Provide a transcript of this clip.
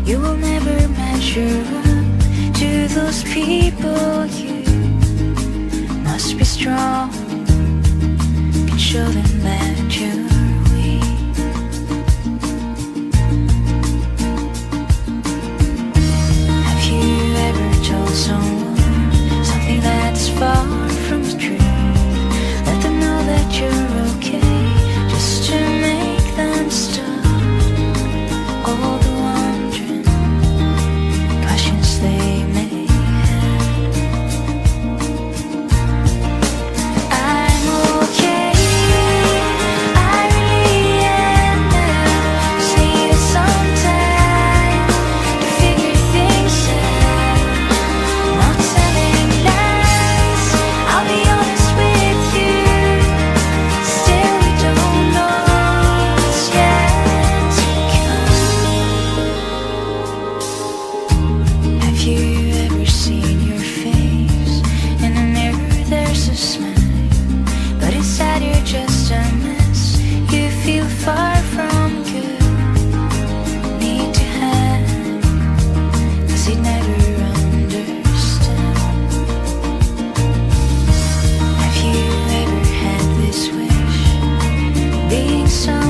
You will never measure up to those people. You must be strong, can show them that you're weak. Have you ever told someone something that's far from the truth? Let them know that you're okay, just to make them stop all the wandering questions they may have. I'm okay, I really am now. Just need some time to figure things out. Not telling lies, I'll be honest with you. Still we don't know what's yet to come. Have you ever seen your face in a mirror? There's a smile, but inside you're just a mess. You feel far from good, need to hide, 'cause you'd never understand. Have you ever had this wish, being so